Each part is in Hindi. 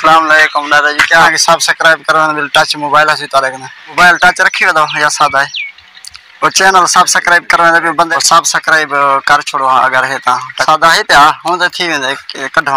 अस्सलाम वालेकुम दादाजी, क्या है सब्सक्राइब करवाना बिल टच मोबाइल है तारे कने मोबाइल टच रखी दो या सादा है और चैनल सब्सक्राइब करवाना भी बंदे सब्सक्राइब कर छोड़ो अगर है ता सादा है पे हूं तो थी वेंदे कढवा।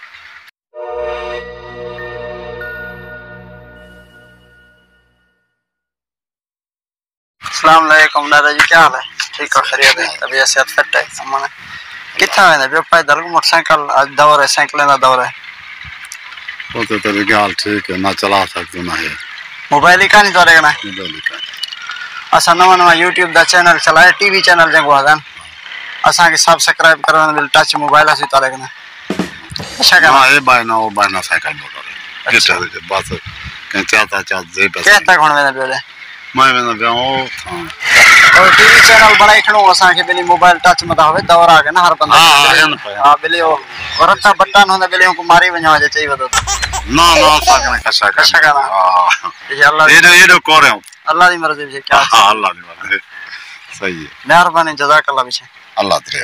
अस्सलाम वालेकुम दादाजी, क्या हाल है? ठीक है, खैरियत है, तबीयत सेहत फिट है? सामान कितना है बे पैदल मोटरसाइकिल आज दौर है, साइकिल ना दौर है वो तो तेरी गाल ठीक है ना, चला सकते ना है मोबाइल ही कहानी तोरे ना मोबाइल का असा नवा नवा यूट्यूब दा चैनल चलाए टीवी चैनल जंगो आदन असा के सब्सक्राइब करवाना बिल टच मोबाइल है तारे कने अच्छा का हां ये बायना वो बायना साइकिल मोटर किटा के बस कहीं चाहता जे पे कहता कौन में बेले मैं ना ओ और टीवी चैनल बनाई खणो असा के बिली मोबाइल टच मत होवे दौर आ गए ना हर बंदा हां बिली ओ औरता बटन होने बिली को मारी वणो जे चाहिए तो ना ना साकने कशा का हां ये अल्लाह ये करे अल्लाह दी मर्जी से क्या हां अल्लाह दी मर्जी सही है मेहरबानी जज़ाकल्लाह पीछे अल्लाह दे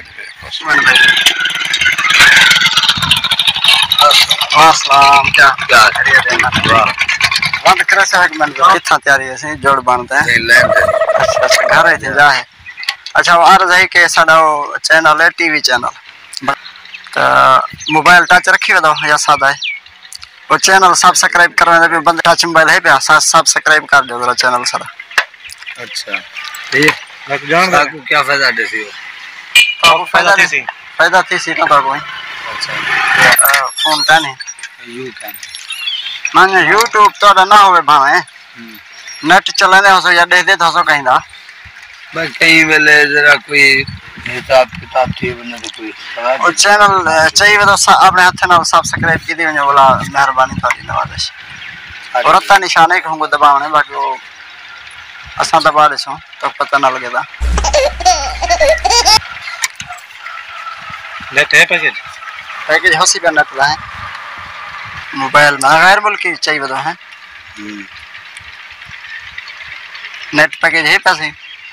अस्सलाम क्या खैरियत है? बंद करे से एक मिनट कितना तैयारी है से जोड़ बनता है अच्छा घर है जा है अच्छा वो अर्ज है कि साडा चैनल है टीवी चैनल तो मोबाइल टच रखी दो या सादा है और चैनल सब्सक्राइब करवाने भी बंद टच मोबाइल है पे सब्सक्राइब कर दो जरा चैनल सारा। अच्छा ठीक मैं जान को क्या फायदा देसी हो तो फायदा थी ना तो कोई अच्छा फोन का नहीं यू का माने YouTube तो ना होवे भावे नेट चलाने हो सो या देख दे तो सो कहीं दा बस कहीं वेले जरा कोई हिसाब किताब थी बने तो कोई और चैनल चाहिए तो अपने हाथ नाल सब्सक्राइब की दी वने बोला मेहरबानी थारी नवाज और अत्ता निशान है कहूंगा दबावने बाकी वो असा दबा देसो तो पता ना लगेगा नेट है पैकेज होसी पे नेट है मोबाइल में गैर मुल्की चाहिए तो है नेट पैकेज है पैसे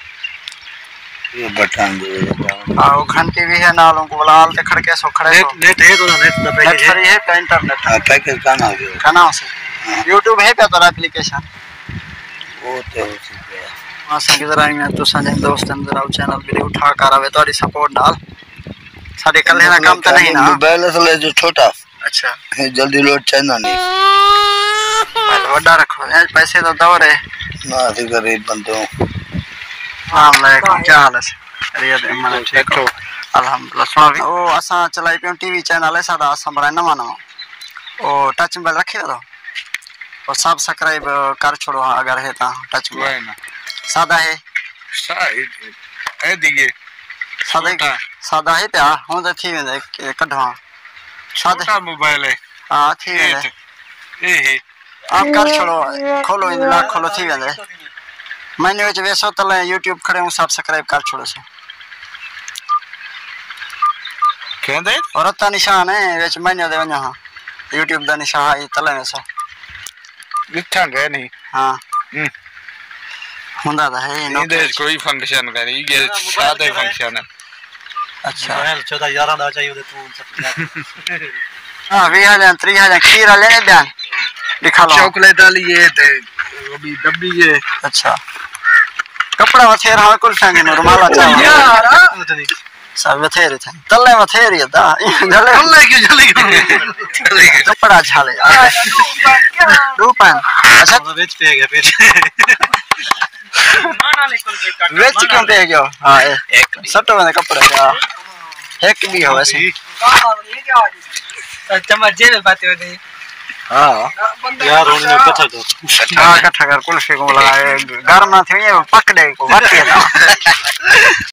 ये बटन दो आओ घंटी भी है नालों को लाल ते खड़के सो खड़े नेट है तो नेट दा पैकेज है फ्री है पे इंटरनेट पैकेज का ना हो खाना से YouTube है पे तो एप्लीकेशन वो तो हो सकता है हां संग जरा मैं तो संग दोस्त अंदर आओ चैनल भी उठा कर आवे तोरी सपोर्ट डाल साडे कल ना काम तो नहीं ना मोबाइल असले जो छोटा अच्छा जल्दी लोड चाहिए नहीं बड़ा रखो आज पैसे तो दौर है ना थे गरीब बंदों अस्सलाम वालेकुम क्या हाल है? खैरियत है मन ठीक हो अल्हम्दुलिल्लाह। सुना ओ असा चलाई पे टीवी चैनल है सादा असा बड़ा नवा नवा ओ टच मोबाइल रखे दो और सब्सक्राइब कर छोड़ो अगर है ता टच मोबाइल सादा है दिगे सादा है पे हूं तो थी वेंदे कढवा सादा मोबाइल है हां थी वेंदे ए आप कर छोड़ो खोलो इन ला खोलो थी वेंदे मैंने विच वैसो तले YouTube खड़े हूं सब्सक्राइब कर छोड़ो से कहंदे और अत्ता निशान है विच मैंने दे वना हां YouTube दा निशान है तले वैसो लिखा गए नहीं हां हुंदा दा है नो दे कोई फंक्शन करी ये सादा फंक्शन है अच्छा मोबाइल 14 11 दा चाहिए तू सब हां 20000 3000 खीरा लेने बयान दिखा लो चॉकलेट वाली ये ते अभी डब्बी ये अच्छा कपड़ा वथेर हां कुल संगे नो रुमाल अच्छा यार सब वथेर थे तल्ले वथेर ये दा जले तल्ले क्यों जले कपड़ा झाले रूपन अच्छा बेच पे गया फिर वेच क्यों पे गयो हां एक सटो में कपड़ा का एक भी हो वैसे चम्मच जेल बातें होती हां यार उन्होंने कथा कर कुल्फी को लगाए घर में थे ये पकड़े को बात है ना